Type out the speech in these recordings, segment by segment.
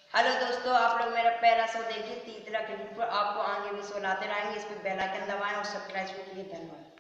Hello दोस्तों, आप लोग मेरा पहला शो देखिए तीतरा क्लिप पर। आपको आगे भी शो लाते रहेंगे। इस पर बेल आइकन दबाएं और सब्सक्राइब भी कीजिए। धन्यवाद।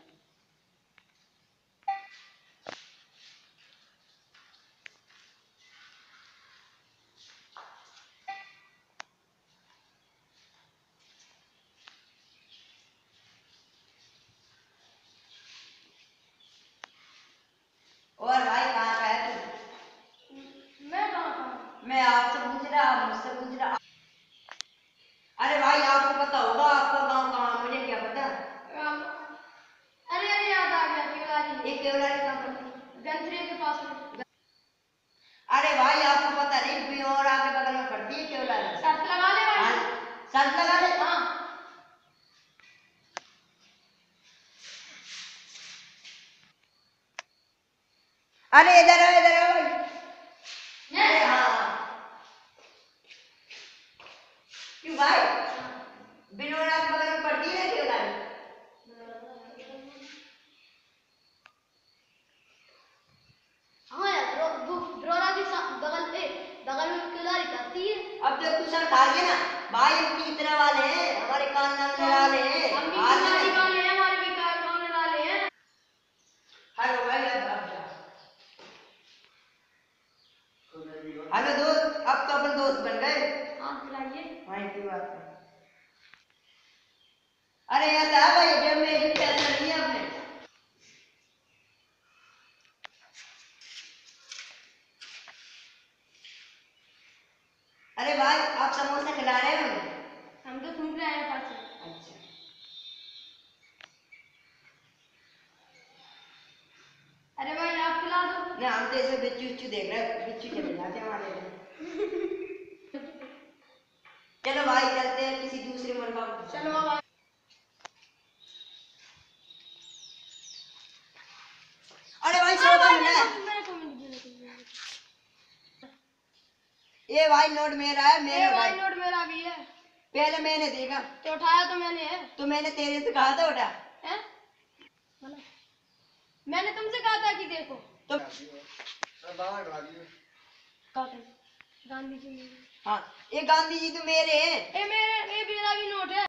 और भाई कहाँ का है तू? मैं कहाँ का हूँ? मैं आपसे पूछ रहा, आप मुझसे पूछ रहा। अरे भाई आपको पता होगा आपका गांव कहाँ, मुझे क्या पता। अरे अरे याद आ गया, केवलारी। ये केवलारी कहाँ पड़ती? गंथरे के पास में। अरे भाई आपको पता नहीं, बिहार के बगल में पड़ती है केवलारी। शर्त लगा ले भाई। हाँ, शर्त लगा ले। हाँ। अरे इधर आओ भाई। मैं हाँ क्यों भाई, बिनोरा के बगल में पड़ती है केवलारी। हाँ यार, ब्रोरा की बगल में केवलारी पड़ती है। अब जो तू सर खा गया ना भाई, हम तीतरा वाले हैं, हमारे कान नाचने वाले हैं। हम भी केवलारी वाले हैं, हमारे भी कार होने वाले हैं। हेलो भाई, अब जा। हेलो दोस्त, अब तो अपन दोस्त बन गए। हाँ खिलाइए। हाँ की बात है। अरे ऐसा है भाई, जब मेरी पैसा नहीं है अपने। अरे भाई आप समोसा खिला रहे हो मुझे? हम तो थूक रहे हैं पास से। अच्छा। अरे भाई आप खिला दो। ना हम तो ऐसे बिच्छू बिच्छू देख रहे हैं, बिच्छू चले जाते हैं हमारे लिए। चलो भाई चलते हैं किसी दूसरे मुल्क में। चलो भाई। अरे भाई अरे सौ का भाई मिला है। मेरे को मिल गया। ये भाई नोट मेरा है, मेरा भाई भाई। नोट मेरा भी है। पहले मैंने देखा तो उठाया तो मैंने है। तो मैंने तेरे से कहा था उठा। है? मैंने तुमसे कहा था कि देखो तो गांधी जी। हाँ, ये गांधी जी तो मेरे हैं। ये मेरा भी नोट है।